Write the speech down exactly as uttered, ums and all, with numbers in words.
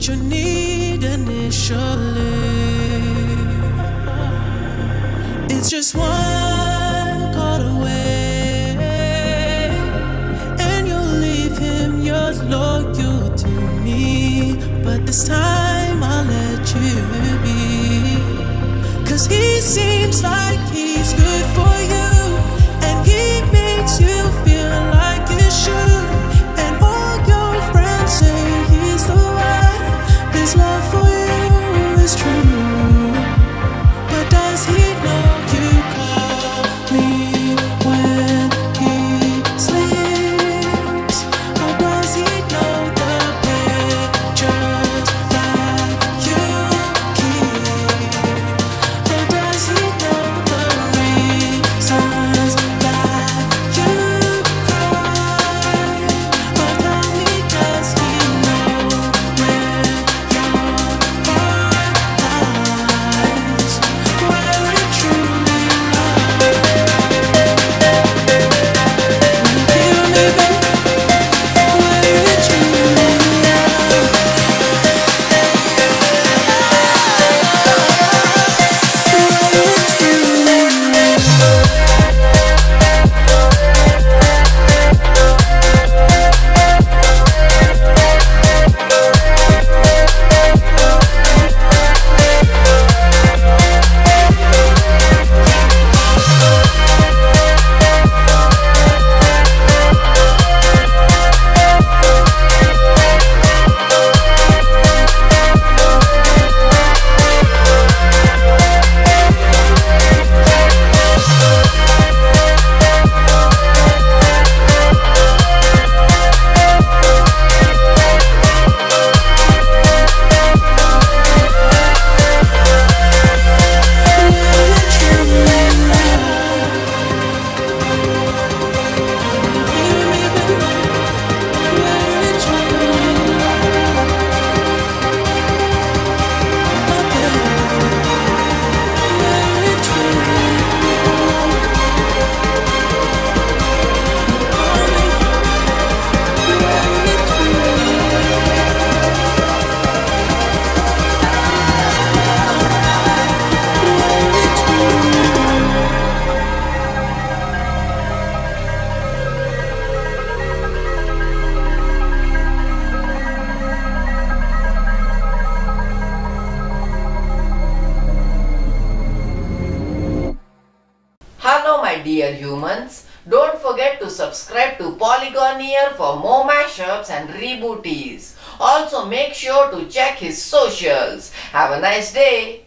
what you need initially. It's just one call away, and you'll leave him, you're loyal to me. But this time I'll let you be, 'cause he seems like he's good for you, and he makes you feel like you should. And all your friends say he's the one, his love for you is true. But does he know you call me when he sleeps? Or does he know the pictures that you keep? Or does he know the reasons that you cry? Or tell me, does he know where your heart lies? Where it truly lies? Hear me, baby, where it truly lies? Where it truly lies? Hello my dear humans, don't forget to subscribe to Polygon Ear for more mashups and rebooties. Also make sure to check his socials. Have a nice day.